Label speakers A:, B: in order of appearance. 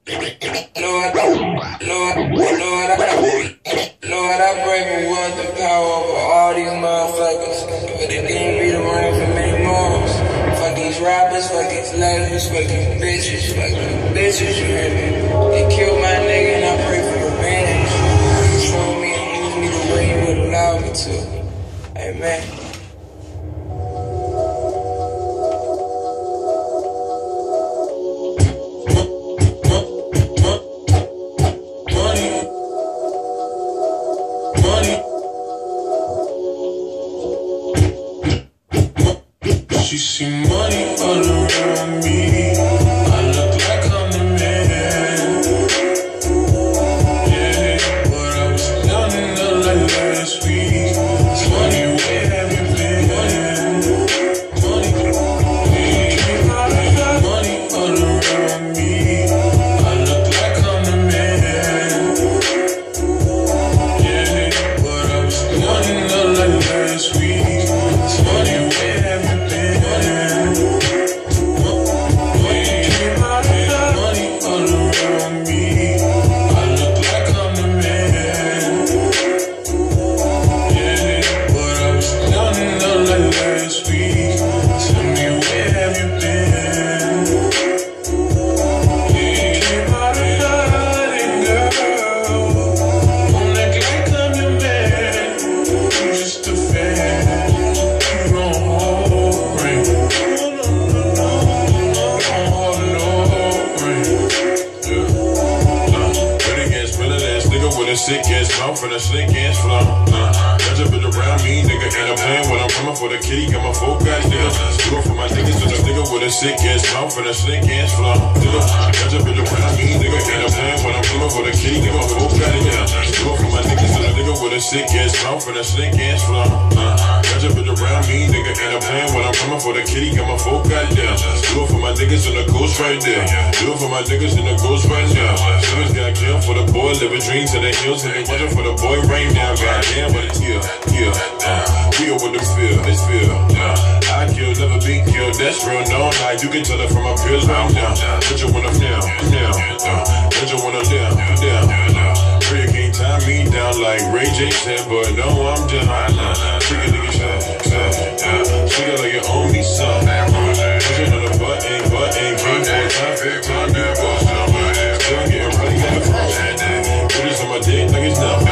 A: Lord, I pray for wealth and power over all these motherfuckers. But it didn't be the rain for many months. Fuck these rappers, fuck these labels, fuck these bitches, you hear me? They killed my nigga and I pray for revenge. Show me and use me the way you would allow me to. Amen.
B: She see money all around me. I look like I'm the man. Yeah, but I was down in the light last week. Money, where have you been? Money, yeah, money all around me. I look like I'm the man. Yeah, but I was down in the light last week. Money, where have you been? Sick ass mouth and a slick ass flow. Catch up around me, nigga, and I'm playing when I'm coming for the kitty. Got my folk guys, nigga. Do it for my niggas and a nigga with a sick ass mouth and a slick ass flow. Catch up around me, nigga, and I'm playing when I'm coming for the kitty. Got my folk guys, nigga. Do it for my niggas and a nigga with a sick ass mouth and a slick ass flow. Catch up around me, nigga, and I'm playing when I'm coming for the kitty. Got my folk guys, nigga. Do it for my niggas and the ghost right there. Do it for my niggas and the ghost right there. Niggas got killed for the boy, living dreams in the hills. And they watching for the boy right now, goddamn, but it's here, feel what they feel, it's feel, I kill, never be killed, that's real, no lie, you can tell it from my peers right now, put your one up now, put your one up down, Prayer can't tie me down like Ray J said, but no, I'm down, trick a nigga shot, trick it like you owe me some, push it on the button, can't go time, still getting right, got the phone. On my dick like it's numb.